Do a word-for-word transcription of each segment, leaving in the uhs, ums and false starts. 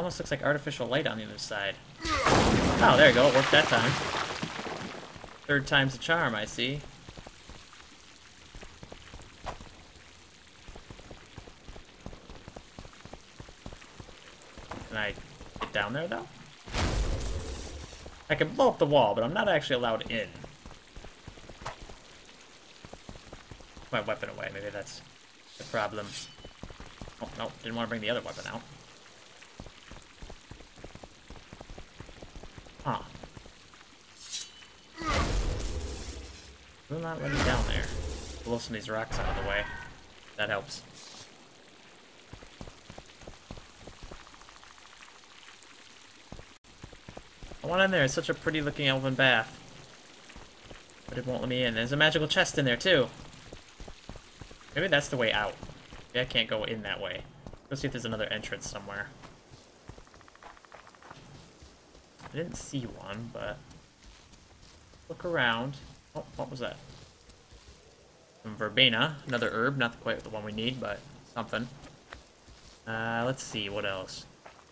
almost looks like artificial light on the other side. Oh, there you go. It worked that time. Third time's the charm, I see. Can I get down there, though? I can blow up the wall, but I'm not actually allowed in. Put my weapon away. Maybe that's the problem. Oh, no. Didn't want to bring the other weapon out. Huh. Will not let me down there. Blow some of these rocks out of the way. That helps. I want in there. It's such a pretty looking elven bath. But it won't let me in. There's a magical chest in there too. Maybe that's the way out. Maybe I can't go in that way. Let's see if there's another entrance somewhere. I didn't see one, but look around. Oh, what was that? Some verbena, another herb, not quite the one we need, but something. Uh, let's see, what else?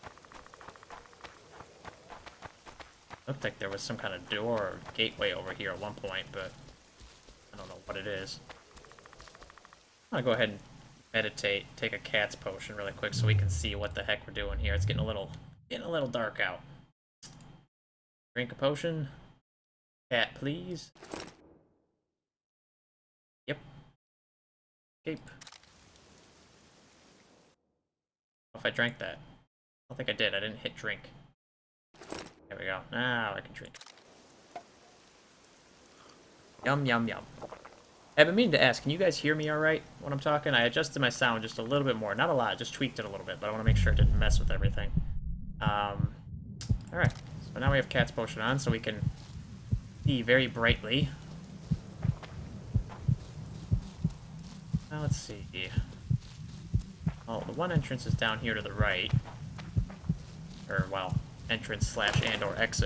Looked like there was some kind of door or gateway over here at one point, but I don't know what it is. I'm gonna go ahead and meditate, take a cat's potion really quick so we can see what the heck we're doing here. It's getting a little, getting a little dark out. Drink a potion. Cat, please. Yep. Escape. If I drank that. I don't think I did. I didn't hit drink. There we go. Now I can drink. Yum, yum, yum. I've been meaning to ask, can you guys hear me alright when I'm talking? I adjusted my sound just a little bit more. Not a lot, just tweaked it a little bit, but I want to make sure it didn't mess with everything. Um, alright. So now we have Cat's Potion on, so we can see very brightly. Now let's see. Oh, the one entrance is down here to the right. Or, well, entrance slash and or exit.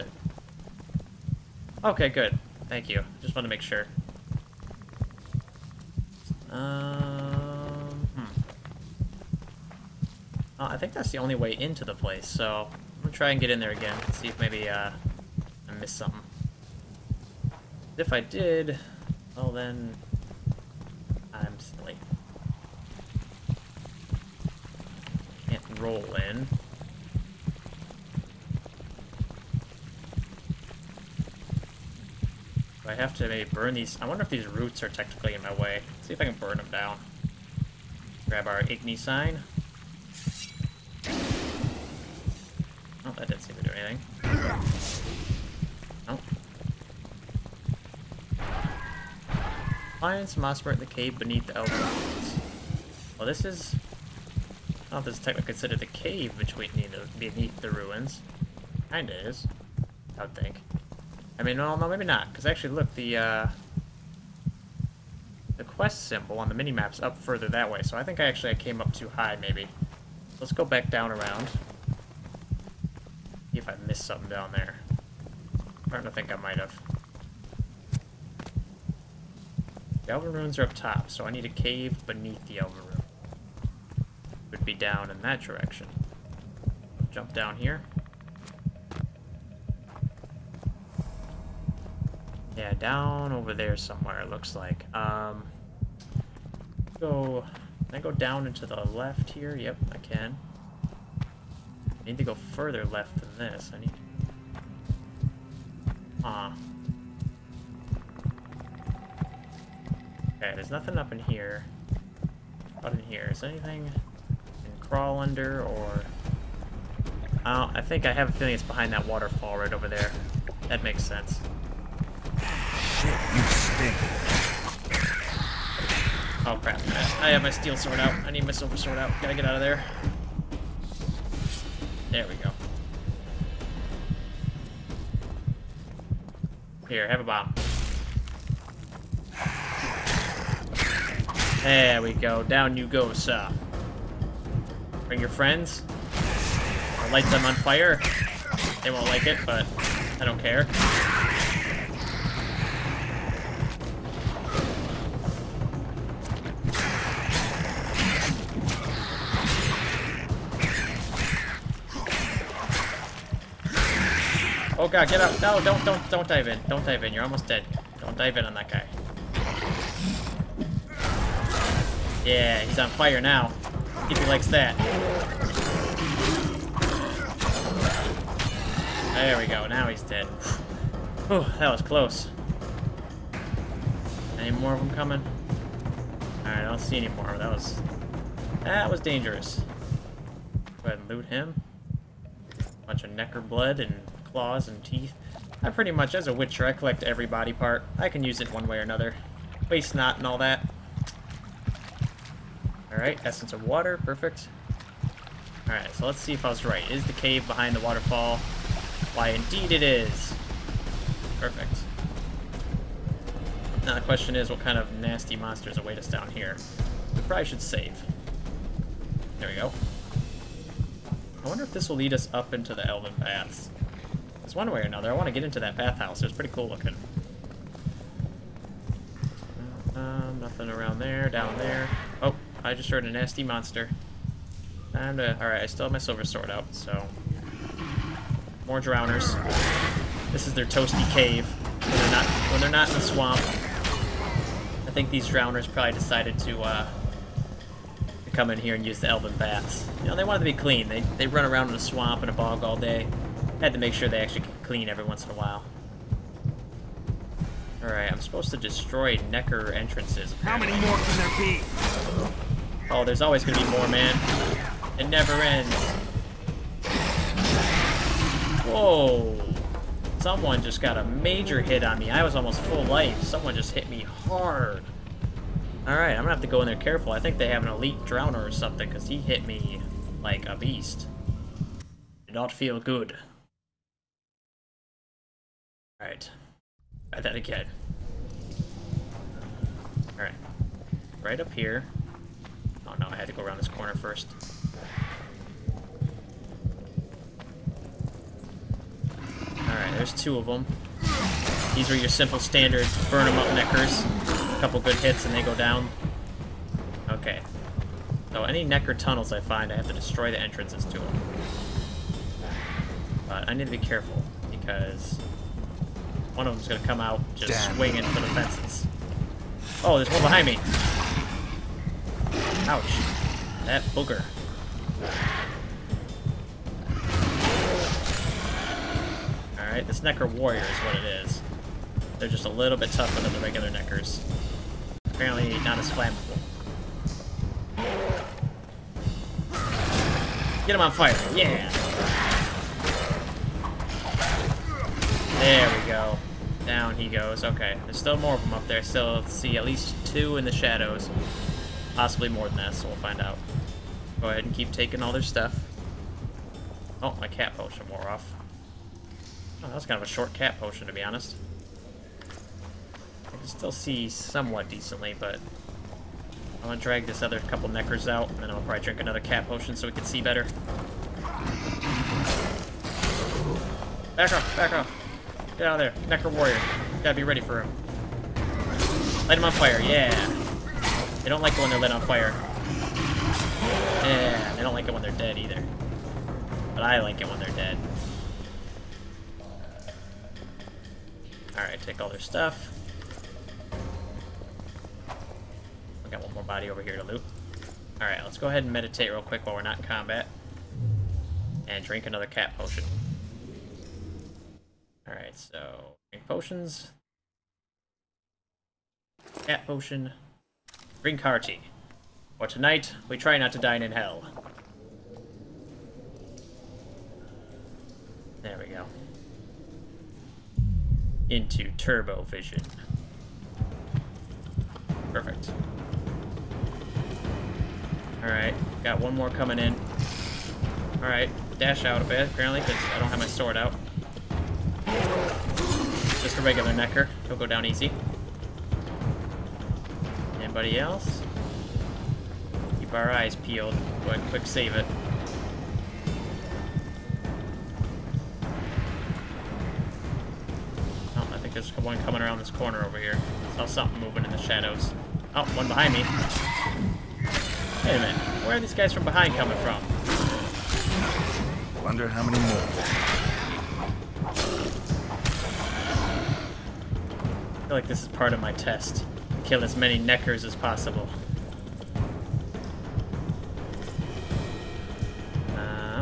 Okay, good. Thank you. Just wanted to make sure. Um, hmm. Oh, I think that's the only way into the place, so I'm gonna try and get in there again and see if maybe uh, I missed something. If I did, well then, I'm silly. Can't roll in. I have to maybe burn these. I wonder if these roots are technically in my way. Let's see if I can burn them down. Grab our Igni sign. Oh, that didn't seem to do anything. Oh. Find some Mossbert in the cave beneath the elbow. Well, this is... I don't know if this is technically considered the cave between the, beneath the ruins. Kinda is. I would think. I mean, no, no, maybe not, because actually, look, the, uh, the quest symbol on the minimap's up further that way, so I think I actually I came up too high, maybe. Let's go back down around. See if I missed something down there. I'm starting to think I might have. The Elven Ruins are up top, so I need a cave beneath the Elven Ruin. Would be down in that direction. Jump down here. Yeah, down over there somewhere, it looks like. Um, go, can I go down into the left here? Yep, I can. I need to go further left than this. I need... Ah. Okay, there's nothing up in here. Out in here. Is there anything I can crawl under, or... Oh, I think I have a feeling it's behind that waterfall right over there. That makes sense. You stink. Oh crap, I have my steel sword out. I need my silver sword out. Gotta get out of there. There we go. Here, have a bomb. There we go. Down you go, sir. Bring your friends. I'll light them on fire. They won't like it, but I don't care. Oh god, get out. No, don't, don't, don't dive in. Don't dive in. You're almost dead. Don't dive in on that guy. Yeah, he's on fire now. If he likes that. There we go. Now he's dead. Whew, that was close. Any more of them coming? Alright, I don't see any more. That was... That was dangerous. Go ahead and loot him. Bunch of necker blood and claws and teeth. I pretty much, as a witcher, I collect every body part. I can use it one way or another. Waste not and all that. Alright, essence of water. Perfect. Alright, so let's see if I was right. Is the cave behind the waterfall? Why, indeed it is. Perfect. Now the question is, what kind of nasty monsters await us down here? We probably should save. There we go. I wonder if this will lead us up into the Elven Baths. Because one way or another, I want to get into that bathhouse. It's pretty cool looking. Um, nothing around there, down there. Oh, I just heard a nasty monster. Time to... Alright, I still have my silver sword out, so... More drowners. This is their toasty cave. When they're not, when they're not in the swamp. I think these drowners probably decided to, uh... to come in here and use the Elven Baths. You know, they wanted to be clean. They, they run around in a swamp and a bog all day. Had to make sure they actually get clean every once in a while. Alright, I'm supposed to destroy Necker entrances. How many more can there be? Oh, there's always gonna be more, man. It never ends. Whoa. Someone just got a major hit on me. I was almost full life. Someone just hit me hard. Alright, I'm gonna have to go in there careful. I think they have an elite drowner or something, because he hit me like a beast. Did not feel good. Alright. Try that again. Alright. Right up here. Oh no, I had to go around this corner first. Alright, there's two of them. These are your simple standard burn them up neckers. A couple good hits and they go down. Okay. So any necker tunnels I find, I have to destroy the entrances to them. But I need to be careful, because one of them's going to come out just Damn. swinging for the fences. Oh, there's one behind me. Ouch. That booger. Alright, this Necker Warrior is what it is. They're just a little bit tougher than the regular Neckers. Apparently not as flammable. Get him on fire. Yeah! There we go. Down he goes. Okay, there's still more of them up there. Still see at least two in the shadows. Possibly more than that, so we'll find out. Go ahead and keep taking all their stuff. Oh, my cat potion wore off. Oh, that was kind of a short cat potion, to be honest. I can still see somewhat decently, but I'm gonna drag this other couple Neckers out, and then I'll probably drink another cat potion so we can see better. Back off, back off. Get out of there. Necker Warrior. Gotta be ready for him. Light him on fire, yeah. They don't like it when they're lit on fire. Yeah, they don't like it when they're dead either. But I like it when they're dead. Alright, take all their stuff. We got one more body over here to loot. Alright, let's go ahead and meditate real quick while we're not in combat. And drink another cat potion. Alright, so drink potions. Cat potion. Drink hearty. For tonight, we try not to dine in hell. There we go. Into turbo vision. Perfect. Alright, got one more coming in. Alright, dash out a bit, apparently, because I don't have my sword out. Just a regular Necker. He'll go down easy. Anybody else? Keep our eyes peeled. Go ahead and quick save it. Oh, I think there's one coming around this corner over here. I saw something moving in the shadows. Oh, one behind me. Wait a minute. Where are these guys from behind coming from? Wonder how many more. feel like this is part of my test. Kill as many neckers as possible. Uh,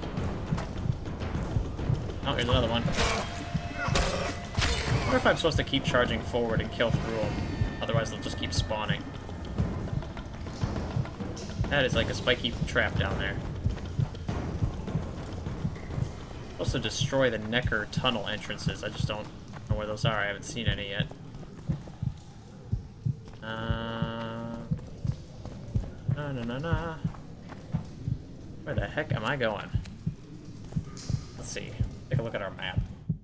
oh, here's another one. I wonder if I'm supposed to keep charging forward and kill through them. Otherwise, they'll just keep spawning. That is like a spiky trap down there. Supposed to destroy the Necker tunnel entrances. I just don't know where those are. I haven't seen any yet. Uh, na na na na. Where the heck am I going? Let's see. Take a look at our map.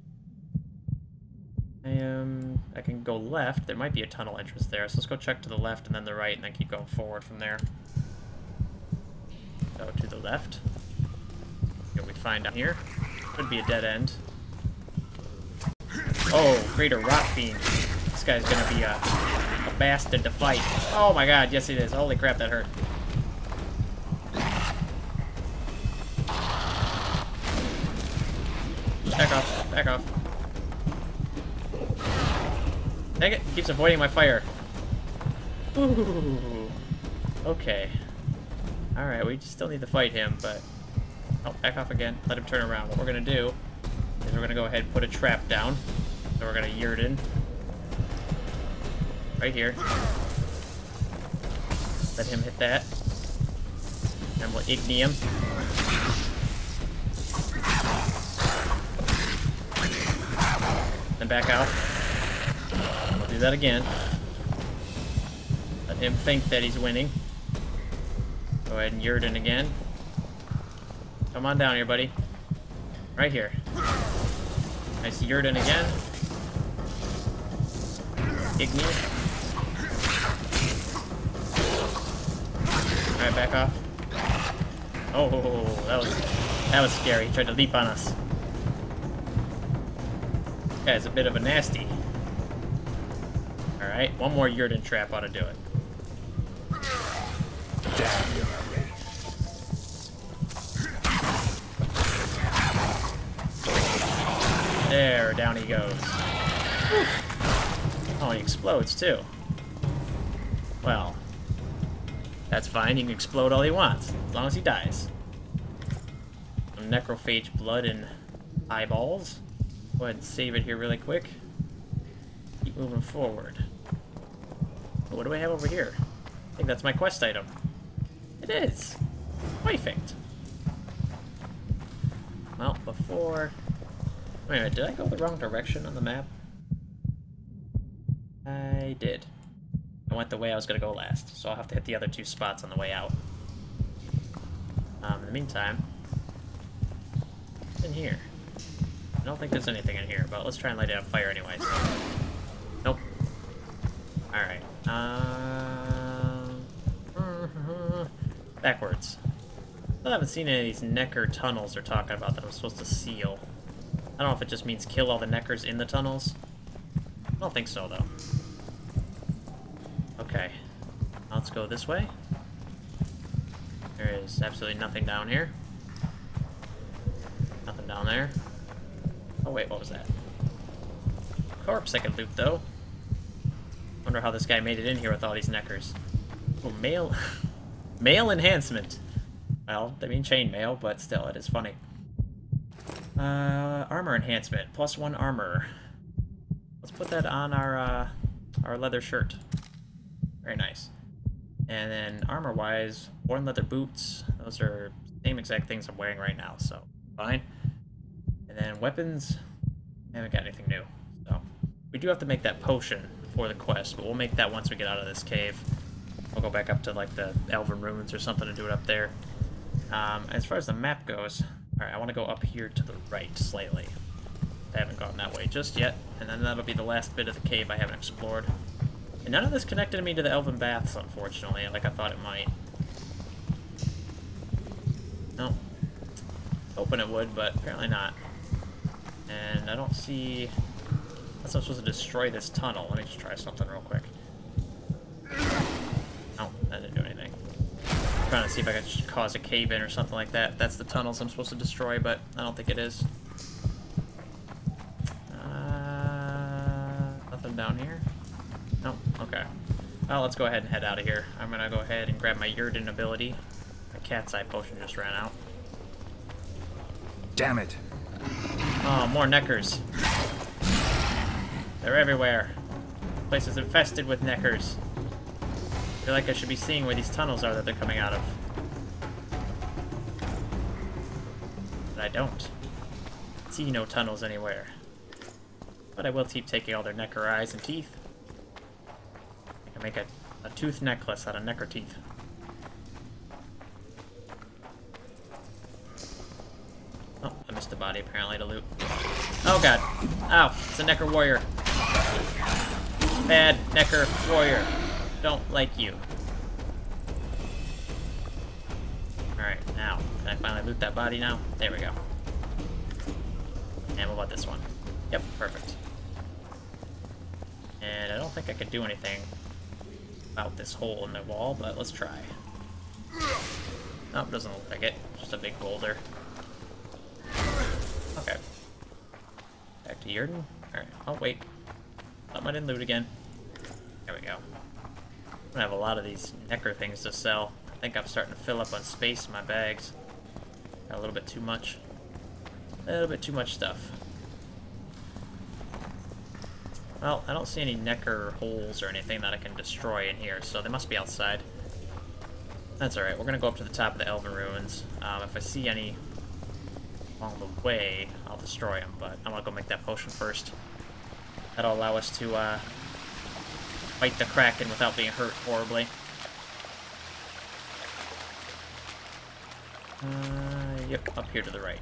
I am. I can go left. There might be a tunnel entrance there, so let's go check to the left and then the right, and then keep going forward from there. Go to the left. See what we find out here. Could be a dead end. Oh, greater rot fiend. This guy's gonna be a, a bastard to fight. Oh my god, yes it is. Holy crap, that hurt. Back off, back off. Dang it, keeps avoiding my fire. Ooh. Okay. Alright, we still need to fight him, but... Oh, back off again. Let him turn around. What we're gonna do is we're gonna go ahead and put a trap down. So we're gonna yurt in. Right here. Let him hit that. And we'll igni him. Then back out. We'll do that again. Let him think that he's winning. Go ahead and yurt in again. Come on down here, buddy. Right here. Nice yurt in again. Igni. Alright, back off. Oh, that was that was scary. He tried to leap on us. This guy's a bit of a nasty. Alright, one more yurt and trap ought to do it. Damn your There, down he goes. Whew. Oh, he explodes too. Well, that's fine. He can explode all he wants, as long as he dies. Some necrophage blood and eyeballs. Go ahead and save it here really quick. Keep moving forward. Oh, what do I have over here? I think that's my quest item. It is. Perfect. Well, before... Wait a minute, did I go the wrong direction on the map? I did. I went the way I was going to go last, so I'll have to hit the other two spots on the way out. Um, in the meantime, what's in here? I don't think there's anything in here, but let's try and light it on fire anyway. So. Nope. Alright. Um, backwards. I haven't seen any of these Necker tunnels they're talking about that I'm supposed to seal. I don't know if it just means kill all the Neckers in the tunnels. I don't think so, though. Okay. Now let's go this way. There is absolutely nothing down here. Nothing down there. Oh, wait, what was that? Corpse I could loot, though. Wonder how this guy made it in here with all these Neckers. Oh, male... male enhancement. Well, I mean chainmail, but still, it is funny. Uh, armor enhancement, plus one armor. Let's put that on our uh, our leather shirt. Very nice. And then armor-wise, worn leather boots. Those are the same exact things I'm wearing right now, so fine. And then weapons, I haven't got anything new. So we do have to make that potion for the quest, but we'll make that once we get out of this cave. We'll go back up to like the Elven Ruins or something and do it up there. Um, as far as the map goes, alright, I want to go up here to the right slightly. I haven't gone that way just yet, and then that'll be the last bit of the cave I haven't explored. And none of this connected me to the Elven Baths, unfortunately, like I thought it might. No. Hoping it would, but apparently not. And I don't see... Unless I'm supposed to destroy this tunnel. Let me just try something real quick. No, that didn't do anything. I'm trying to see if I can just cause a cave-in or something like that. That's the tunnels I'm supposed to destroy, but I don't think it is. Uh, nothing down here? No? Okay. Well, let's go ahead and head out of here. I'm gonna go ahead and grab my Yurden ability. My cat's eye potion just ran out. Damn it. Oh, more neckers. They're everywhere. The place is infested with neckers. I feel like I should be seeing where these tunnels are that they're coming out of. But I don't. See no tunnels anywhere. But I will keep taking all their necker eyes and teeth. I can make a, a tooth necklace out of necker teeth. Oh, I missed a body apparently to loot. Oh god. Ow, it's a necker warrior. Bad necker warrior. Don't like you. Alright, now. Can I finally loot that body now? There we go. And what about this one? Yep, perfect. And I don't think I could do anything about this hole in the wall, but let's try. Nope, doesn't look like it. Just a big boulder. Okay. Back to Yurden. Alright, oh wait. Something I didn't loot again. There we go. I'm gonna have a lot of these necker things to sell. I think I'm starting to fill up on space in my bags. Got a little bit too much. A little bit too much stuff. Well, I don't see any necker holes or anything that I can destroy in here, so they must be outside. That's alright, we're gonna go up to the top of the Elven Ruins. Um, if I see any along the way, I'll destroy them, but I'm gonna go make that potion first. That'll allow us to, uh, fight the Kraken without being hurt horribly. Uh, yep, up here to the right.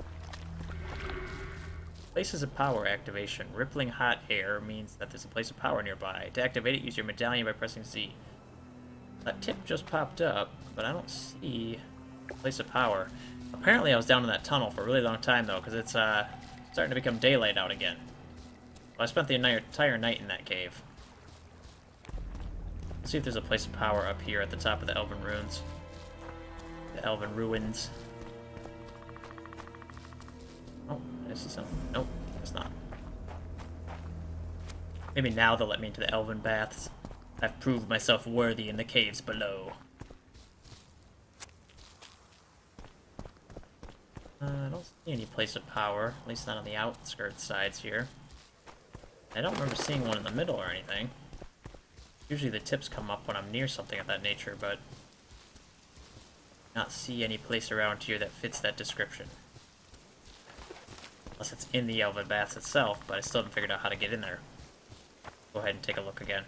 Places of power activation. Rippling hot air means that there's a place of power nearby. To activate it, use your medallion by pressing Z. That tip just popped up, but I don't see a place of power. Apparently I was down in that tunnel for a really long time, though, because it's uh, starting to become daylight out again. Well, I spent the entire night in that cave. Let's see if there's a place of power up here at the top of the Elven Ruins. The Elven Ruins. Oh, I see something. Nope, it's not. Maybe now they'll let me into the Elven Baths. I've proved myself worthy in the caves below. Uh, I don't see any place of power, at least not on the outskirts sides here. I don't remember seeing one in the middle or anything. Usually the tips come up when I'm near something of that nature, but not see any place around here that fits that description. Unless it's in the Elven Baths itself, but I still haven't figured out how to get in there. Go ahead and take a look again.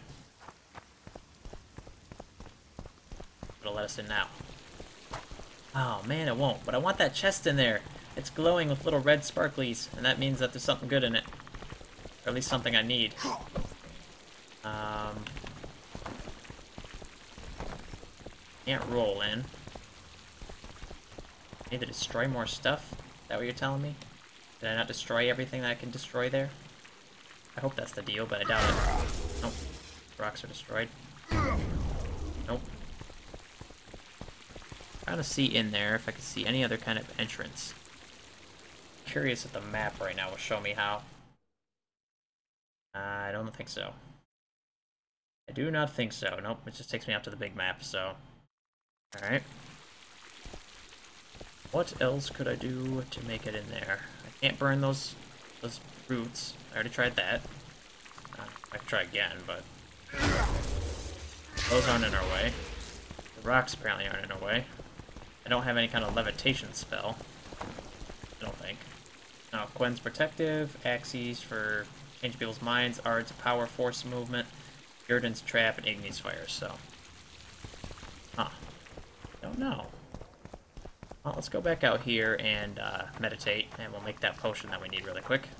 It'll let us in now. Oh man, it won't, but I want that chest in there. It's glowing with little red sparklies, and that means that there's something good in it. Or at least something I need. Um, can't roll in. Need to destroy more stuff? Is that what you're telling me? Did I not destroy everything that I can destroy there? I hope that's the deal, but I doubt it. Nope. Rocks are destroyed. Nope. Trying to see in there if I can see any other kind of entrance. Curious if the map right now will show me how. Uh, I don't think so. I do not think so. Nope, it just takes me out to the big map, so... Alright. What else could I do to make it in there? I can't burn those those roots. I already tried that. Uh, I can try again, but... Those aren't in our way. The rocks apparently aren't in our way. I don't have any kind of levitation spell. I don't think. No, Gwen's protective, Axes for changing people's minds, Ard's power force movement, Yurden's trap, and Igni's fire, so... Huh. Don't know. Well, let's go back out here and uh, meditate, and we'll make that potion that we need really quick.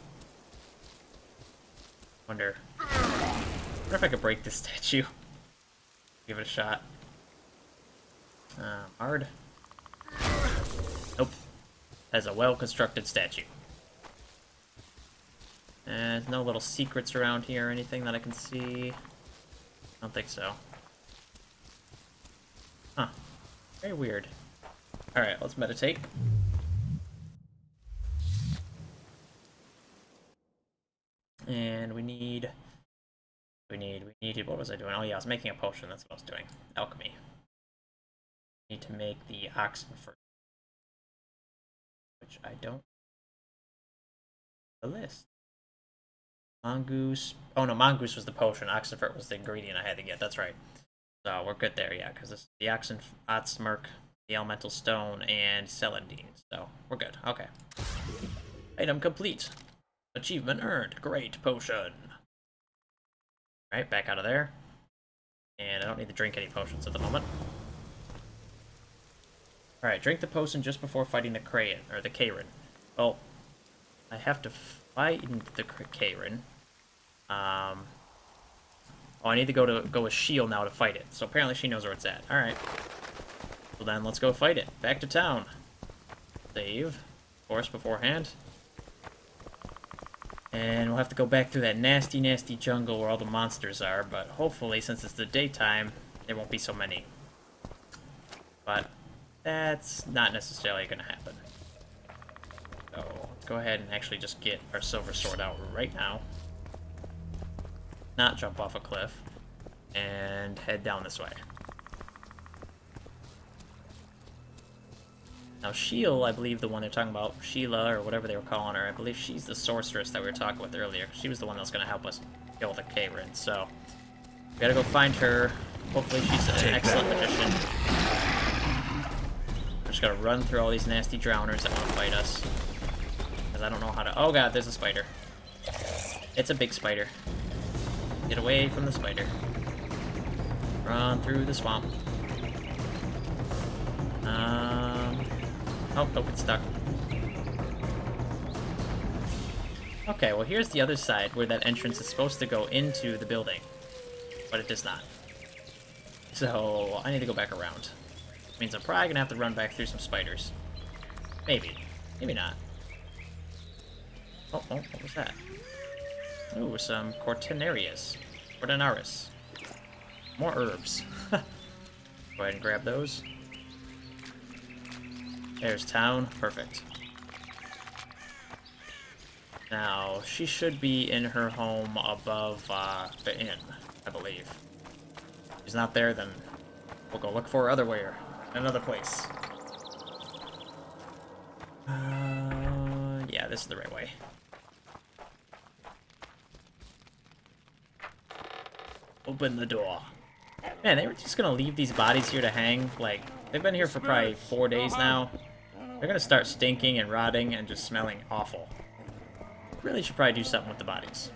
Wonder... Wonder if I could break this statue. Give it a shot. Uh, Ard. Nope. Has a well-constructed statue. And no little secrets around here or anything that I can see. I don't think so. Huh. Very weird. Alright, let's meditate. And we need We need, we needed, what was I doing? Oh yeah, I was making a potion, that's what I was doing. Alchemy. Need to make the oxen first. Which I don't... The list. Mongoose... Oh no, mongoose was the potion, oxenfurt was the ingredient I had to get, that's right. So we're good there, yeah, because this is the oxen, otsmirk, the elemental stone, and celandine. So we're good, okay. Item complete. Achievement earned. Great potion. Alright, back out of there. And I don't need to drink any potions at the moment. Alright, drink the potion just before fighting the Kraken, or the Karen. Well, I have to fight the Karen. Um, oh, I need to go to go with Shield now to fight it. So apparently she knows where it's at. Alright. Well then, let's go fight it. Back to town. Save. Of course, beforehand. And we'll have to go back through that nasty, nasty jungle where all the monsters are, but hopefully, since it's the daytime, there won't be so many. But that's not necessarily going to happen. So, let's go ahead and actually just get our silver sword out right now. Not jump off a cliff. And head down this way. Now, Sheil, I believe the one they're talking about, Sheila, or whatever they were calling her, I believe she's the sorceress that we were talking with earlier. She was the one that was going to help us kill the Karen, so we gotta go find her. Hopefully she's an Take excellent that. magician. We're just gotta run through all these nasty drowners that want to fight us. Because I don't know how to... Oh god, there's a spider. It's a big spider. Get away from the spider. Run through the swamp. Um... Oh, nope, it's stuck. Okay, well here's the other side where that entrance is supposed to go into the building. But it does not. So, I need to go back around. Which means I'm probably gonna have to run back through some spiders. Maybe. Maybe not. Oh, oh, what was that? Ooh, some Cortinarius. Cortinaris. More herbs. Go ahead and grab those. There's town. Perfect. Now, she should be in her home above uh, the inn, I believe. If she's not there, then we'll go look for her otherwhere. Another place. Uh, yeah, this is the right way. Open the door. Man, they were just gonna leave these bodies here to hang. Like, they've been here for probably four days now. They're gonna start stinking and rotting and just smelling awful. Really should probably do something with the bodies.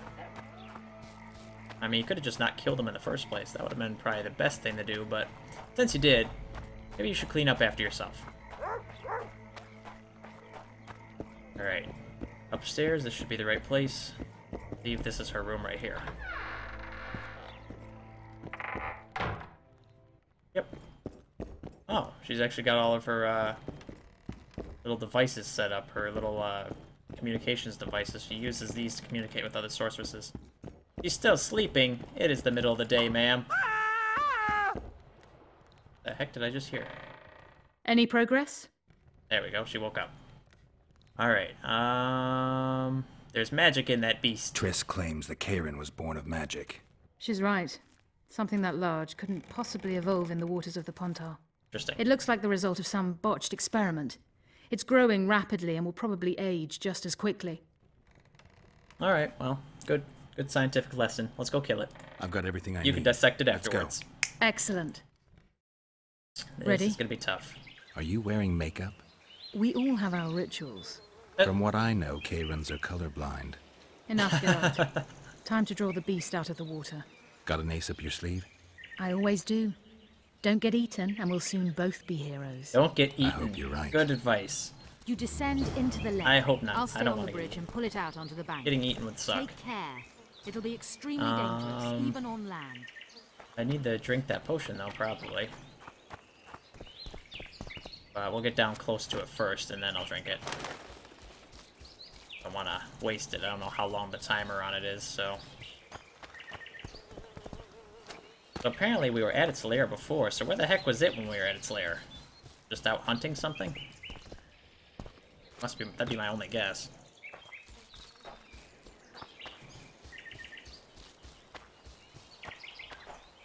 I mean, you could have just not killed them in the first place. That would have been probably the best thing to do, but since you did, maybe you should clean up after yourself. Alright. Upstairs, this should be the right place. I believe this is her room right here. Yep. Oh, she's actually got all of her uh, little devices set up, her little uh, communications devices. She uses these to communicate with other sorceresses. She's still sleeping. It is the middle of the day, ma'am. The heck did I just hear? Any progress? There we go, she woke up. Alright, um... there's magic in that beast. Triss claims the Karen was born of magic. She's right. Something that large couldn't possibly evolve in the waters of the Pontar. Interesting. It looks like the result of some botched experiment. It's growing rapidly and will probably age just as quickly. Alright, well, good good scientific lesson. Let's go kill it. I've got everything I you need. You can dissect it Let's afterwards. Go. Excellent. This Ready? is gonna be tough. Are you wearing makeup? We all have our rituals. Uh, From what I know, Karens are colorblind. Enough, Geralt. Time to draw the beast out of the water. Got an ace up your sleeve? I always do. Don't get eaten, and we'll soon both be heroes. Don't get eaten. I hope you're right. Good advice. You descend into the lake. I hope not. I'll stay I don't on want the to bridge get and pull it out onto the bank. Getting eaten would suck. Take care. It'll be extremely Um, dangerous, even on land. I need to drink that potion, though, probably. But we'll get down close to it first, and then I'll drink it. I don't want to waste it. I don't know how long the timer on it is, so... So apparently we were at its lair before, so where the heck was it when we were at its lair? Just out hunting something? Must be, that'd be my only guess.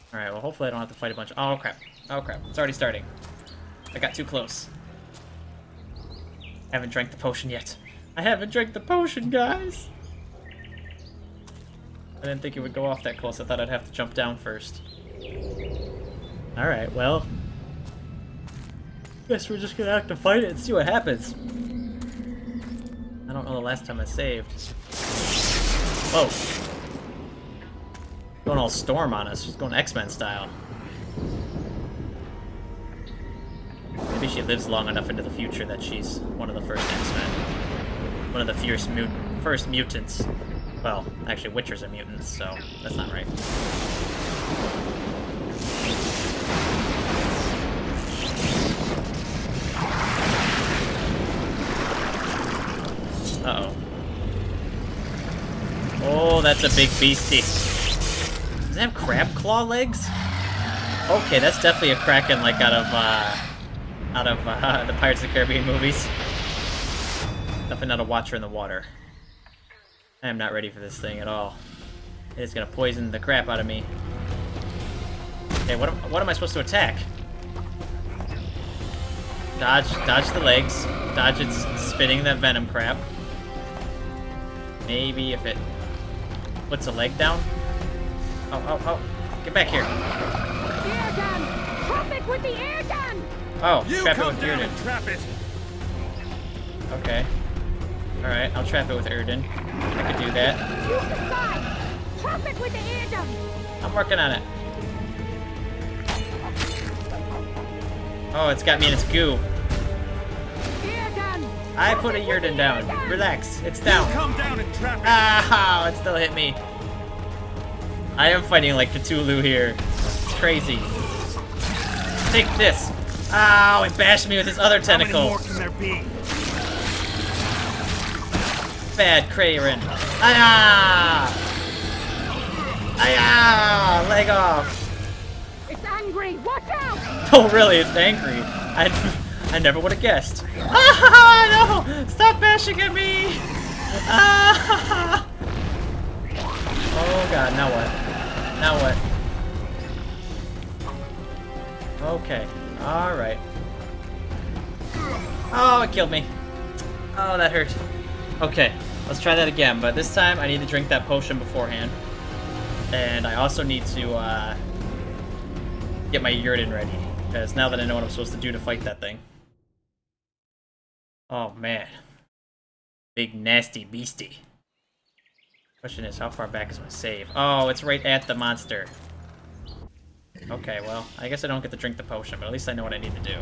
Alright, well, hopefully I don't have to fight a bunch. Oh, crap. Oh, crap. It's already starting. I got too close. Haven't drank the potion yet. I haven't drank the potion, guys! I didn't think it would go off that close. I thought I'd have to jump down first. Alright, well. Guess we're just gonna have to fight it and see what happens. I don't know the last time I saved. Whoa. Going all Storm on us. She's going X-Men style. Maybe she lives long enough into the future that she's one of the first X-Men. One of the fierce mut first mutants. Well, actually, Witchers are mutants, so that's not right. Uh-oh. Oh, that's a big beastie. Does it have crab claw legs? Okay, that's definitely a Kraken, like out of, uh... out of, uh, the Pirates of the Caribbean movies. Definitely not a watcher in the water. I am not ready for this thing at all. It is gonna poison the crap out of me. Okay, what am, what am I supposed to attack? Dodge, dodge the legs. Dodge its spitting that venom crap. Maybe if it puts a leg down. Oh, oh, oh! Get back here! Air gun! Trap it with the air gun! Oh, You trap it come with down Yrden. and trap it. Okay. All right, I'll trap it with Yrden. I can do that. Use the side! Trap it with the air gun! I'm working on it. Oh, it's got me in its goo. Air gun! I put a Yrden down. Relax, it's down. Come down and trap it. Ah, it still hit me. I am fighting like Cthulhu here. It's crazy. Take this. Ow, it bashed me with his other How many tentacle. more can there be? Bad Kraven. Ah! Ah! Leg off. It's angry! Watch out! Oh, really? It's angry. I, I never would have guessed. Ah, no! Stop bashing at me! Ah! Oh, God. Now what? Now what? Okay. Alright. Oh, it killed me. Oh, that hurt. Okay. Let's try that again, but this time I need to drink that potion beforehand. And I also need to, uh... get my Yrden ready. Because now that I know what I'm supposed to do to fight that thing. Oh, man. Big, nasty beastie. Question is, how far back is my save? Oh, it's right at the monster. Okay, well, I guess I don't get to drink the potion, but at least I know what I need to do.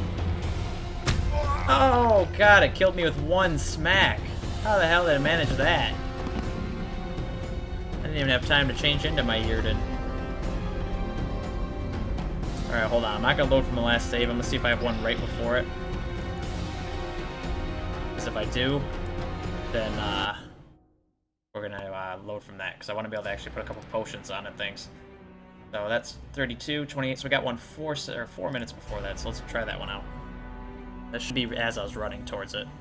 Oh, God, it killed me with one smack. How the hell did it manage that? I didn't even have time to change into my Yrden. Alright, hold on. I'm not going to load from the last save. I'm going to see if I have one right before it. Because if I do, then uh, we're going to uh, load from that. Because I want to be able to actually put a couple potions on and things. So that's thirty-two, twenty-eight. So we got one four, or four minutes before that. So let's try that one out. That should be as I was running towards it.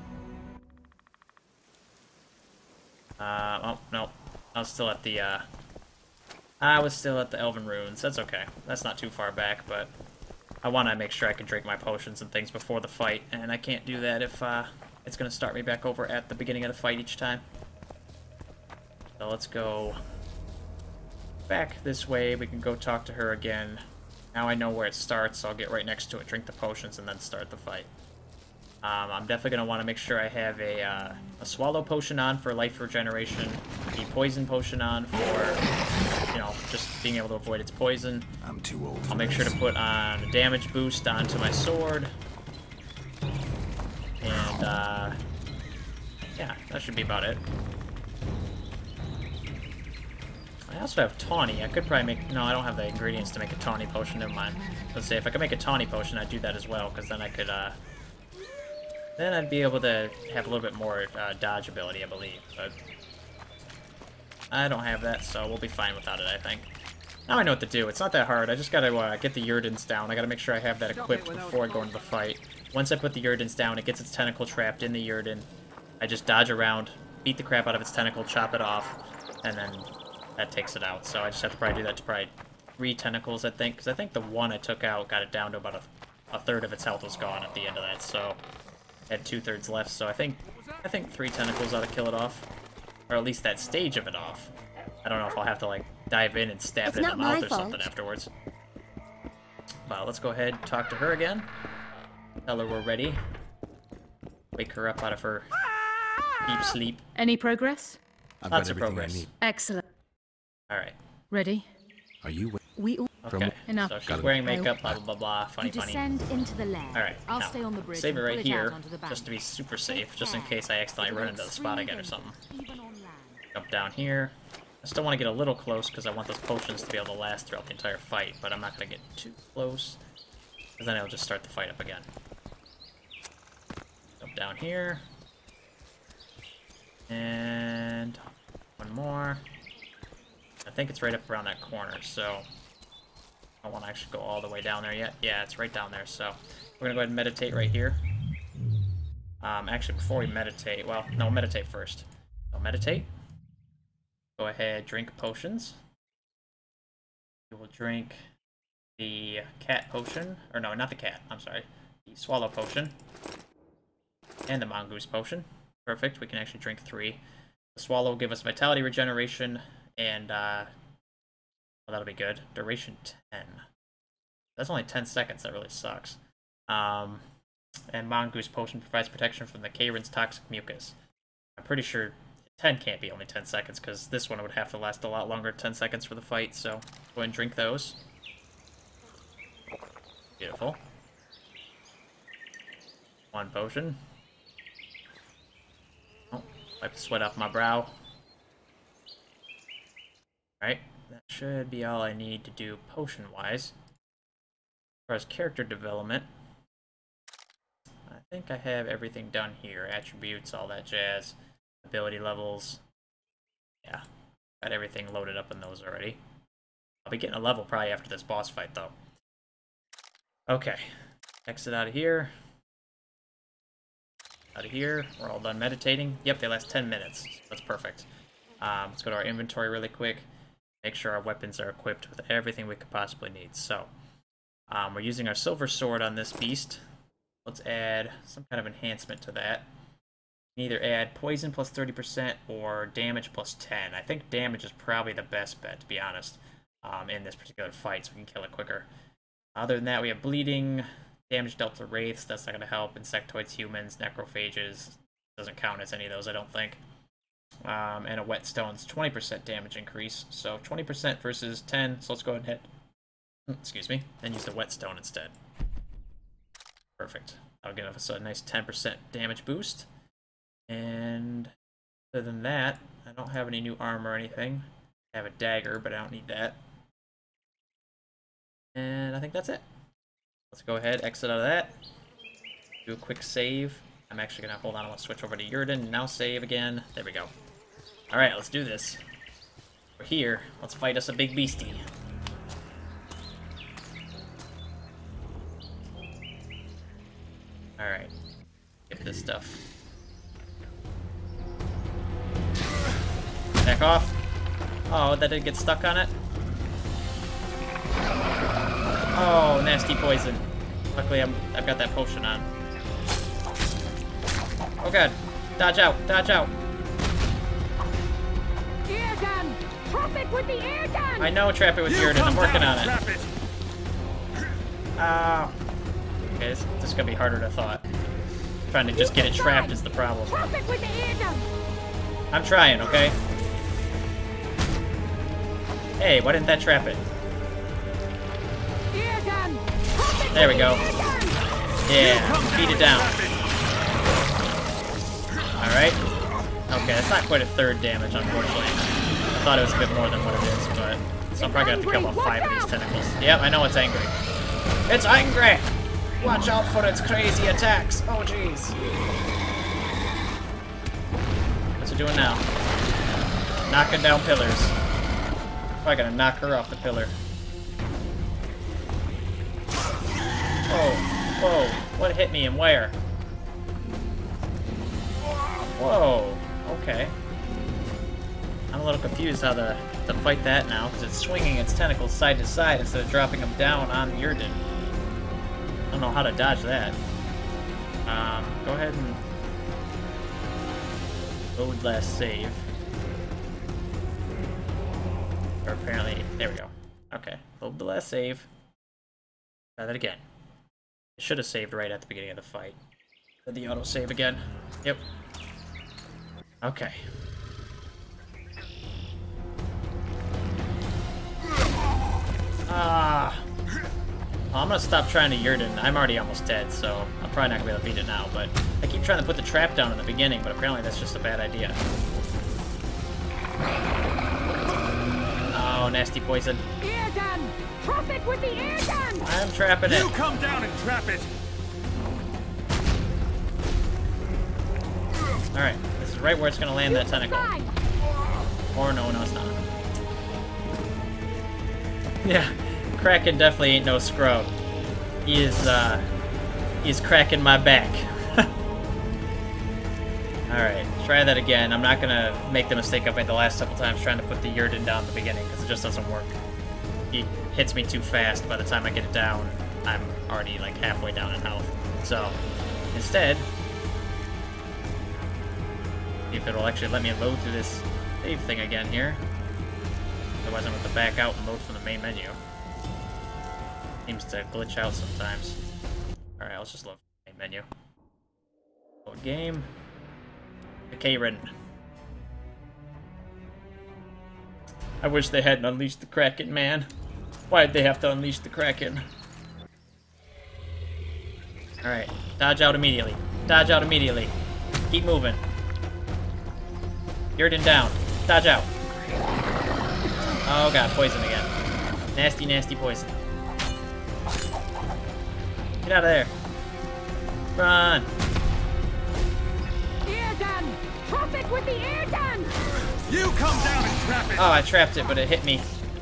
Uh, oh, no. I was still at the, uh... I was still at the Elven Ruins. That's okay. That's not too far back, but I want to make sure I can drink my potions and things before the fight, and I can't do that if, uh, it's going to start me back over at the beginning of the fight each time. So let's go back this way. We can go talk to her again. Now I know where it starts, so I'll get right next to it, drink the potions, and then start the fight. Um, I'm definitely going to want to make sure I have a, uh, a swallow potion on for life regeneration, a poison potion on for, you know, just being able to avoid its poison. I'm too old. I'll make sure to put on a damage boost onto my sword. And, uh, yeah, that should be about it. I also have tawny. I could probably make... No, I don't have the ingredients to make a tawny potion. Never mind. Let's say if I could make a tawny potion, I'd do that as well, because then I could, uh... then I'd be able to have a little bit more uh, dodge ability, I believe. But I don't have that, so we'll be fine without it, I think. Now I know what to do. It's not that hard. I just gotta uh, get the Yrdens down. I gotta make sure I have that equipped before I go into the fight. Once I put the Yrdens down, it gets its tentacle trapped in the Yrden. I just dodge around, beat the crap out of its tentacle, chop it off, and then that takes it out. So I just have to probably do that to probably three tentacles, I think, because I think the one I took out got it down to about a, a third of its health was gone at the end of that, so it had two-thirds left, so I think I think three tentacles ought to kill it off. Or at least that stage of it off. I don't know if I'll have to, like, dive in and stab It's it in the not mouth my or something fault. afterwards. But let's go ahead and talk to her again. Tell her we're ready. Wake her up out of her deep sleep. Any progress? I've Lots got of everything progress. I need. Excellent. Alright. Ready? Are you? wa- We all From- Okay. Enough. So she's Got it. wearing makeup, blah, blah, blah, blah. Funny, You funny. descend into the lair. Alright, I'll now, stay on the bridge save it and right pull here, out onto the bank. just to be super safe, just in case I accidentally run into the spot again or something. Even on land. Jump down here. I still want to get a little close because I want those potions to be able to last throughout the entire fight, but I'm not going to get too close, because then it'll just start the fight up again. Jump down here. And one more. I think it's right up around that corner, so I don't want to actually go all the way down there yet. Yeah, it's right down there, so we're going to go ahead and meditate right here. Um, actually, before we meditate, well, no, meditate first. So meditate. Go ahead, drink potions. We will drink the cat potion, or no, not the cat, I'm sorry. The swallow potion. And the mongoose potion. Perfect, we can actually drink three. The swallow will give us vitality regeneration, and, uh, well, that'll be good. Duration ten. That's only ten seconds, that really sucks. Um, and mongoose potion provides protection from the Kayrin's toxic mucus. I'm pretty sure ten can't be only ten seconds, because this one would have to last a lot longer, ten seconds for the fight, so go ahead and drink those. Beautiful. One potion. Oh, wipe the sweat off my brow. Alright, that should be all I need to do potion-wise. As far as character development, I think I have everything done here. Attributes, all that jazz. Ability levels. Yeah, got everything loaded up in those already. I'll be getting a level probably after this boss fight, though. Okay, exit out of here. Out of here. We're all done meditating. Yep, they last ten minutes. That's perfect. Um, let's go to our inventory really quick. Make sure our weapons are equipped with everything we could possibly need. So, um, we're using our silver sword on this beast. Let's add some kind of enhancement to that. You can either add poison plus thirty percent or damage plus ten. I think damage is probably the best bet, to be honest, um, in this particular fight, so we can kill it quicker. Other than that, we have bleeding, damage dealt to wraiths, that's not going to help, insectoids, humans, necrophages, doesn't count as any of those, I don't think. Um, and a whetstone's twenty percent damage increase, so twenty percent versus ten, so let's go ahead and hit, excuse me, and use the whetstone instead. Perfect. That'll give us a nice ten percent damage boost. And other than that, I don't have any new armor or anything. I have a dagger, but I don't need that. And I think that's it. Let's go ahead, exit out of that. Do a quick save. I'm actually going to hold on, I want to switch over to Yurden, now save again. There we go. Alright, let's do this. We're here. Let's fight us a big beastie. Alright. Get this stuff. Back off. Oh, that didn't get stuck on it. Oh, nasty poison. Luckily, I'm, I've got that potion on. Oh god. Dodge out, dodge out. Air gun! Trap it with the air gun! I know, trap it with Yurden. I'm working on it. Oh. Okay, this, this is gonna be harder than I thought. Trying to just get it trapped is the problem. Trap it with the air gun! I'm trying, okay? Hey, why didn't that trap it? Air gun! Trap it There we with go. the air gun! Yeah, beat it down. Alright. Okay, that's not quite a third damage, unfortunately. I thought it was a bit more than what it is, but... So I'm probably gonna have to kill about five of these tentacles. Yep, I know it's angry. It's angry! Watch out for its crazy attacks! Oh, jeez. What's it doing now? Knocking down pillars. Probably gonna knock her off the pillar. Whoa, whoa, what hit me and where? Whoa, okay. I'm a little confused how to, to fight that now, because it's swinging its tentacles side to side instead of dropping them down on Yurden. I don't know how to dodge that. Um, go ahead and load last save. Or apparently, there we go. Okay, load the last save. Try that again. It should have saved right at the beginning of the fight. Did the auto save again? Yep. Okay. Ah. Well, I'm gonna stop trying to Yurden. I'm already almost dead, so I'm probably not gonna be able to beat it now. But I keep trying to put the trap down in the beginning, but apparently that's just a bad idea. Oh, nasty poison. Air gun! Trap it with the air gun! I'm trapping it. You come down and trap it! Alright, this is right where it's gonna land that tentacle. Side. Or no, no, it's not. Yeah, Kraken definitely ain't no scrub. He is, uh, he's cracking my back. Alright, try that again. I'm not gonna make the mistake I made the last couple times trying to put the Yurden down at the beginning, because it just doesn't work. He hits me too fast. By the time I get it down, I'm already, like, halfway down in health. So, instead, see if it'll actually let me load through this save thing again here. Otherwise I'm going to back out and load from the main menu. Seems to glitch out sometimes. Alright, let's just load from the main menu. Load game. The Karen. I wish they hadn't unleashed the Kraken, man. Why'd they have to unleash the Kraken? Alright, dodge out immediately. Dodge out immediately. Keep moving. Yurden down. Dodge out. Oh god, poison again. Nasty, nasty poison. Get out of there. Run. Air gun! Trap it with the air gun! You come down and trap it! Oh, I trapped it, but it hit me.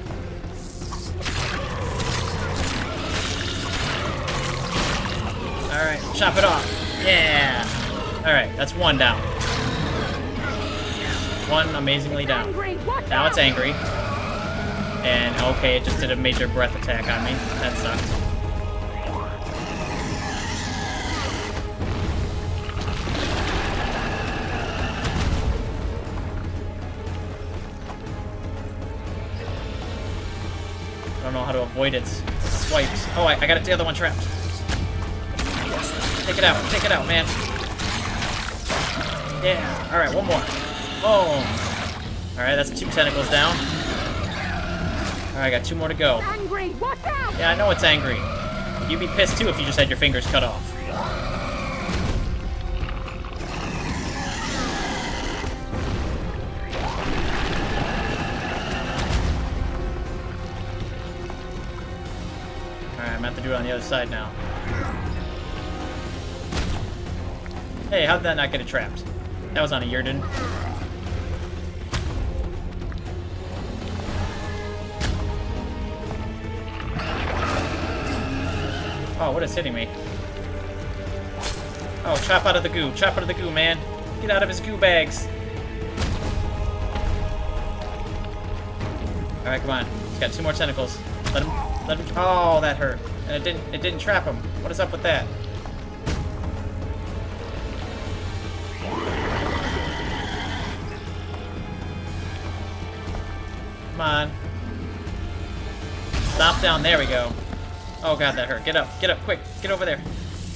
Alright, chop it off. Yeah. Alright, that's one down. One amazingly down. Angry, watch Now out! it's angry. And okay, it just did a major breath attack on me. That sucked. I don't know how to avoid its swipes. Oh, I, I got it, the other one trapped. Take it out, take it out, man. Yeah, alright, one more. Boom. Alright, that's two tentacles down. Alright, I got two more to go. Angry, watch out! Yeah, I know it's angry. You'd be pissed too if you just had your fingers cut off. Alright, I'm gonna have to do it on the other side now. Hey, how did that not get it trapped? That was on a Yurden. Oh, what is hitting me? Oh, chop out of the goo. Chop out of the goo, man. Get out of his goo bags. Alright, come on. He's got two more tentacles. Let him let him oh that hurt. And it didn't it didn't trap him. What is up with that? Come on. Stop down, there we go. Oh god, that hurt. Get up, get up, quick, get over there.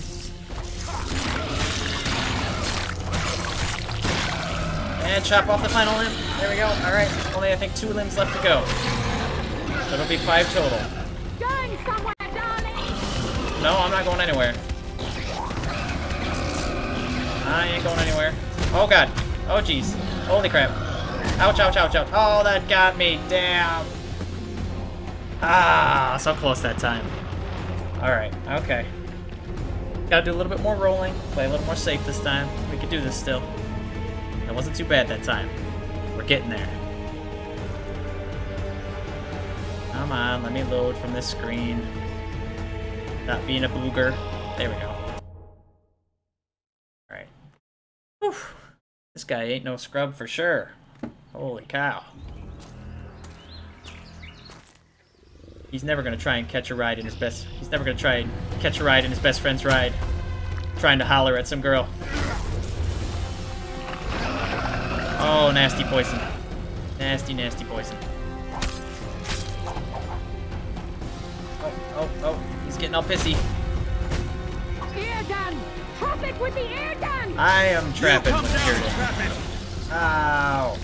And chop off the final limb. There we go. Alright, only I think two limbs left to go. So it'll be five total. Going somewhere, darling! No, I'm not going anywhere. I ain't going anywhere. Oh god. Oh jeez. Holy crap. Ouch, ouch, ouch, ouch. Oh, that got me. Damn. Ah, so close that time. Alright, okay. Gotta do a little bit more rolling. Play a little more safe this time. We could do this still. That wasn't too bad that time. We're getting there. Come on, let me load from this screen. Not being a booger. There we go. Alright. Whew. This guy ain't no scrub for sure. Oh Holy cow. He's never gonna try and catch a ride in his best... He's never gonna try and catch a ride in his best friend's ride. Trying to holler at some girl. Oh, nasty poison. Nasty, nasty poison. Oh, oh, oh. He's getting all pissy. Air gun! Traffic with the air gun! I am You trapping come with down and Bearden. trap it! Ow.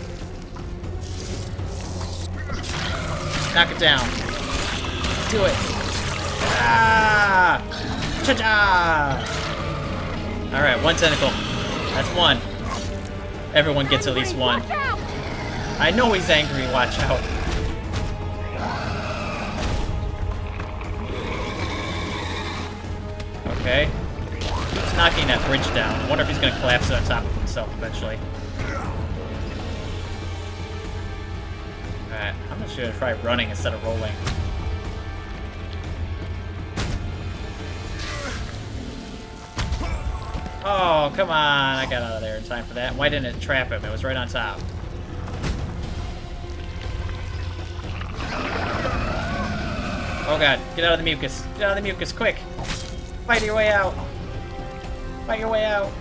Knock it down. Do it. Ah! Cha-cha! Alright, one tentacle. That's one. Everyone gets at least one. Watch out! I know he's angry, watch out. Okay. He's knocking that bridge down. I wonder if he's gonna collapse it on top of himself eventually. Alright, I'm just gonna try running instead of rolling. Oh, come on. I got out of there in time for that. Why didn't it trap him? It was right on top. Oh god, get out of the mucus. Get out of the mucus, quick. Fight your way out. Fight your way out.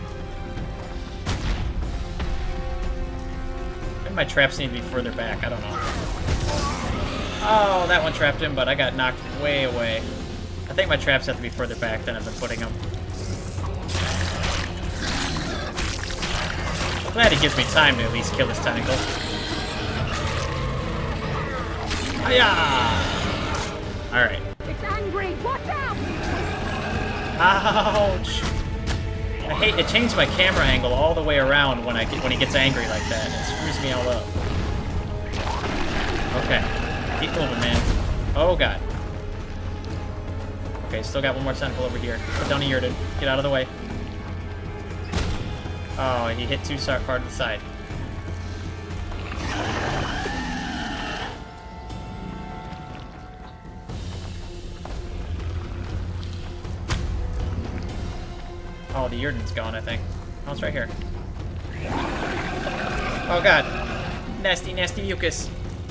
Maybe my traps need to be further back. I don't know. Oh, that one trapped him, but I got knocked way away. I think my traps have to be further back than I've been putting them. I'm glad he gives me time to at least kill this tentacle. Hiya! Alright. It's angry! Watch out! Ouch! I hate it. Changed my camera angle all the way around when I get, when he gets angry like that. It screws me all up. Okay, keep moving, man. Oh god. Okay, still got one more tentacle over here. Put down a Yrden. Get out of the way. Oh, he hit too far to the side. Oh, the Yrden's gone, I think. Oh, it's right here. Oh god. Nasty, nasty mucus.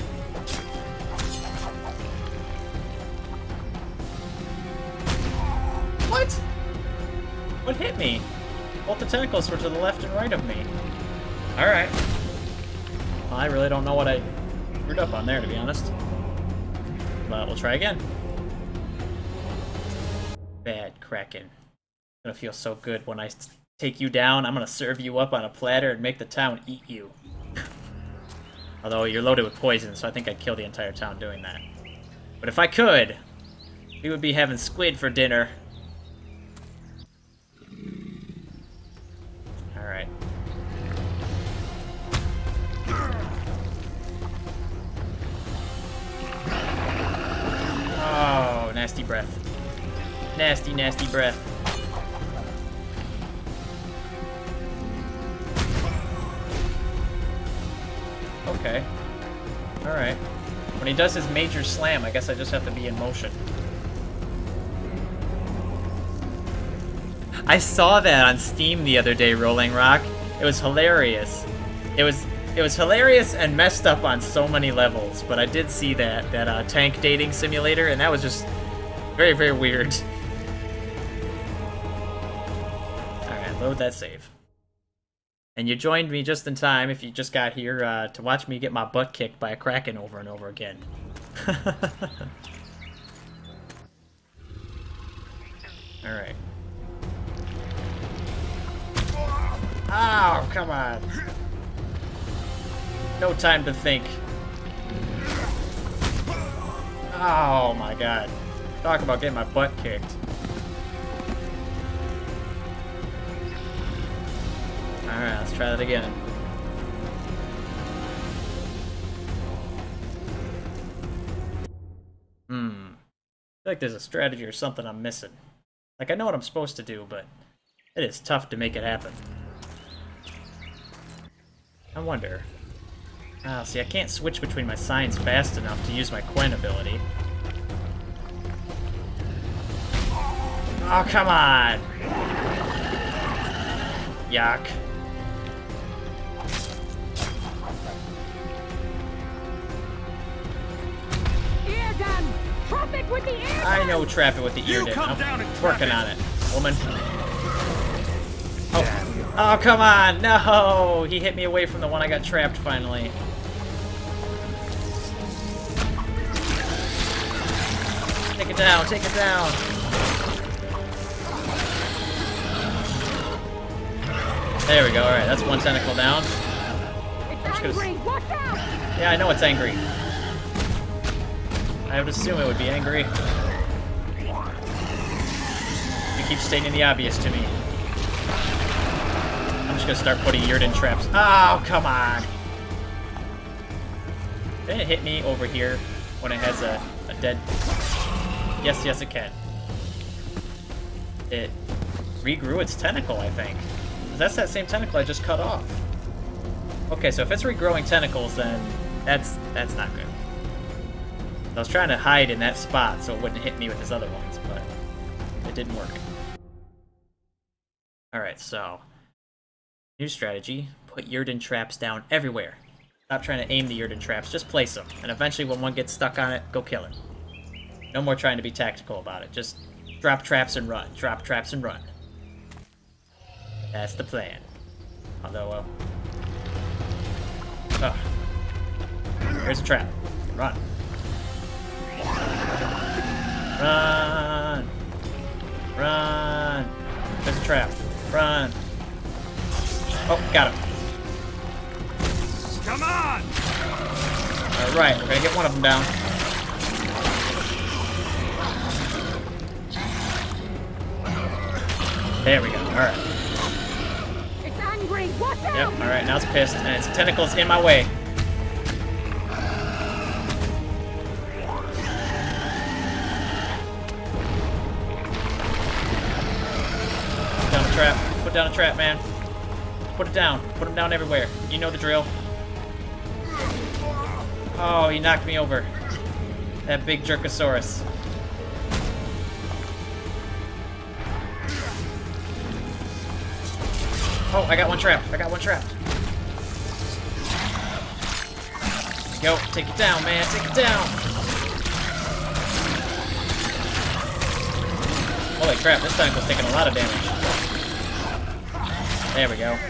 What? What hit me? Both the tentacles were to the left and right of me. Alright. Well, I really don't know what I screwed up on there, to be honest. But we'll try again. Bad Kraken. Gonna feel so good when I take you down. I'm gonna serve you up on a platter and make the town eat you. Although you're loaded with poison, so I think I'd kill the entire town doing that. But if I could, we would be having squid for dinner. Alright. Oh, nasty breath. Nasty, nasty breath. Okay. Alright. When he does his major slam, I guess I just have to be in motion. I saw that on Steam the other day, Rolling Rock. It was hilarious. It was it was hilarious and messed up on so many levels, but I did see that, that uh, tank dating simulator, and that was just very, very weird. Alright, load that save. And you joined me just in time, if you just got here, uh, to watch me get my butt kicked by a Kraken over and over again. Alright. Oh, come on. No time to think. Oh my god. Talk about getting my butt kicked. Alright, let's try that again. Hmm. I feel like there's a strategy or something I'm missing. Like, I know what I'm supposed to do, but it is tough to make it happen. I wonder. Ah, see, I can't switch between my signs fast enough to use my Quen ability. Oh, come on! Yuck. it with the air gun! I know trap it with the ear You dip. come I'm down and trap working it. on it, woman. Oh. Oh, come on! No! He hit me away from the one I got trapped finally. Take it down, take it down. There we go, alright, that's one tentacle down. It's angry! Watch out! Yeah, I know it's angry. I would assume it would be angry. You keep stating the obvious to me. I'm just gonna start putting Yurden traps. Oh, come on! Did it hit me over here when it has a, a dead... Yes, yes it can. It regrew its tentacle, I think. That's that same tentacle I just cut off. Okay, so if it's regrowing tentacles, then that's that's not good. I was trying to hide in that spot so it wouldn't hit me with his other ones, but it didn't work. Alright, so new strategy. Put Yurden traps down everywhere. Stop trying to aim the Yurden traps, just place them. And eventually when one gets stuck on it, go kill it. No more trying to be tactical about it. Just drop traps and run. Drop traps and run. That's the plan. Although, uh... oh. Here's a trap. Run. Run! Run! There's a trap. Run! Oh, got him. Come on! Alright, we're gonna get one of them down. There we go, alright. It's angry! Watch out! Yep, alright, now it's pissed, and its tentacle's in my way. Put down a trap. Put down a trap, man. Put it down. Put them down everywhere. You know the drill. Oh, he knocked me over. That big Jerkosaurus. Oh, I got one trapped. I got one trapped. There we go. Take it down, man. Take it down. Holy crap, this tentacle's taking a lot of damage. There we go.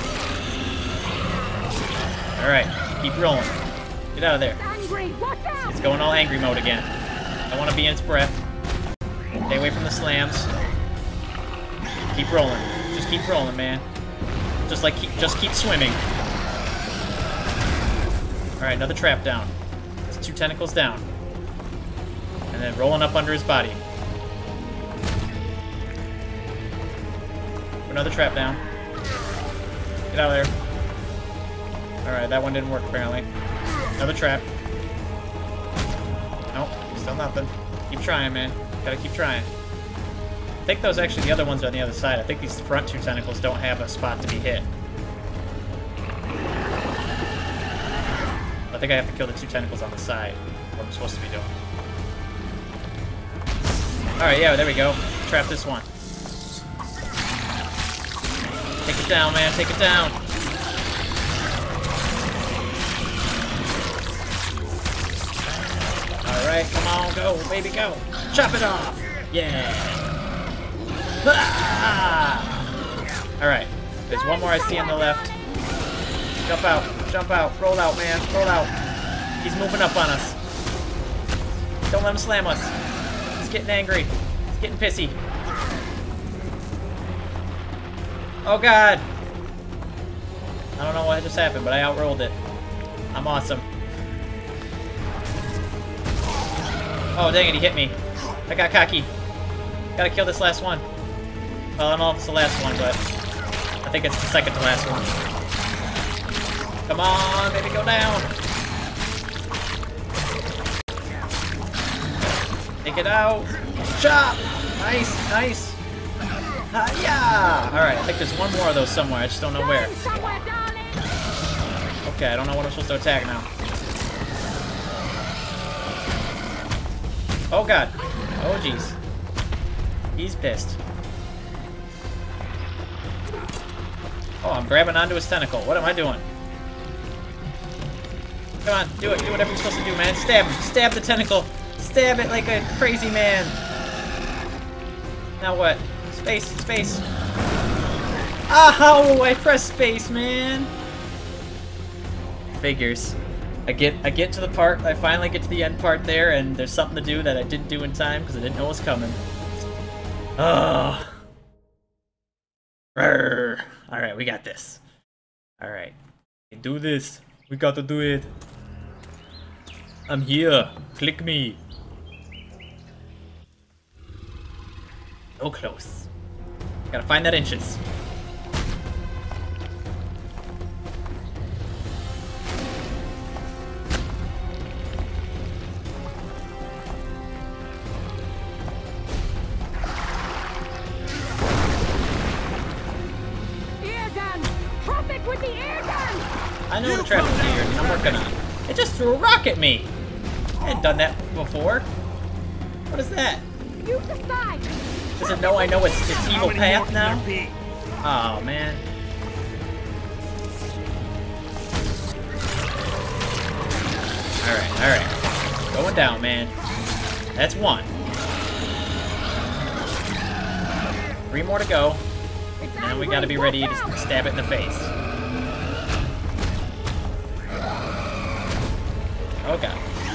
Alright, keep rolling. Get out of there. Angry! Watch out! It's going all angry mode again. I want to be in its breath. Stay away from the slams. Keep rolling. Just keep rolling, man. Just like, keep, just keep swimming. Alright, another trap down. That's two tentacles down. And then rolling up under his body. Another trap down. Get out of there. Alright, that one didn't work apparently. Another trap. Nope, still nothing. Keep trying, man. Gotta keep trying. I think those actually, the other ones are on the other side. I think these front two tentacles don't have a spot to be hit. I think I have to kill the two tentacles on the side. What I'm supposed to be doing. Alright, yeah, there we go. Trap this one. Take it down, man. Take it down. Alright, come on, go, baby, go. Chop it off. Yeah. Ah! Alright, there's one more I see on the left. Jump out, jump out, roll out, man, roll out. He's moving up on us. Don't let him slam us. He's getting angry. He's getting pissy. Oh god! I don't know what just happened, but I outrolled it. I'm awesome. Oh dang it, he hit me. I got cocky. Gotta kill this last one. Well, I don't know if it's the last one, but I think it's the second to last one. Come on, baby, go down. Take it out. Chop! Nice, nice. Uh, yeah! Alright, I think there's one more of those somewhere. I just don't know where. Somewhere, darling! Okay, I don't know what I'm supposed to attack now. Oh god. Oh jeez. He's pissed. Oh, I'm grabbing onto his tentacle. What am I doing? Come on, do it. Do whatever you're supposed to do, man. Stab him. Stab the tentacle. stab it like a crazy man. Now what? Space, space. Oh, I pressed space, man. Figures. I get I get to the part, I finally get to the end part there, and there's something to do that I didn't do in time because I didn't know it was coming. Oh. Alright, we got this. Alright. We can do this. We got to do it. I'm here. Click me. So close. Gotta find that inches. With the air gun! I know the traffic here. I'm working on it. It just threw a rock at me. I hadn't done that before. What is that? You decide. Does it know I know its its evil path now? Oh man. Alright, alright. Going down, man. That's one. Three more to go. And we gotta be ready to stab it in the face. Oh god.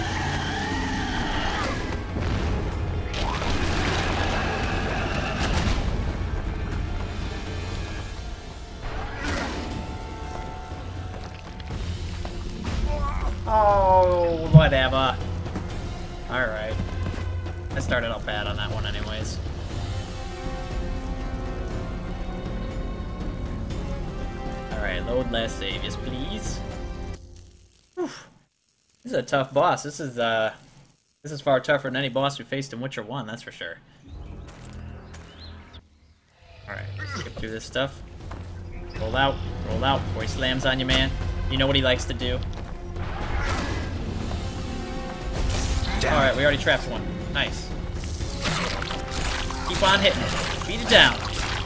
Oh, whatever. Alright. I started out bad on that one anyways. Alright, load last saviors, please. Whew. This is a tough boss. This is uh this is far tougher than any boss we faced in Witcher one, that's for sure. Alright, skip through this stuff. Roll out, roll out before he slams on you, man. You know what he likes to do. Alright, we already trapped one. Nice. Keep on hitting. Beat it down.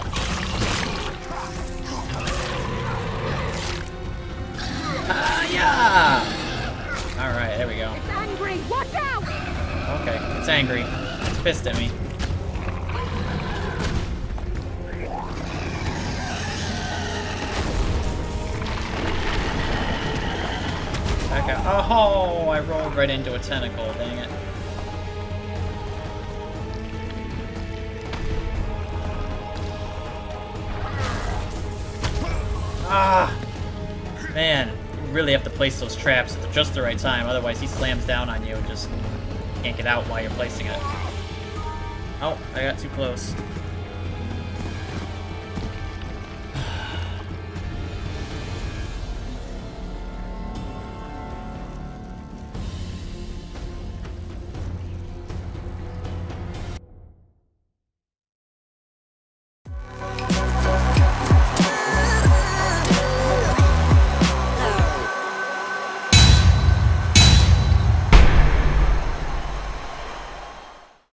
Ah, yeah! Alright, there we go. It's angry. Watch out! Okay, it's angry. It's pissed at me. Okay. Oh, I rolled right into a tentacle. Dang it. Ah! Man, you really have to place those traps at just the right time, otherwise he slams down on you and just can't get out while you're placing it. Oh, I got too close.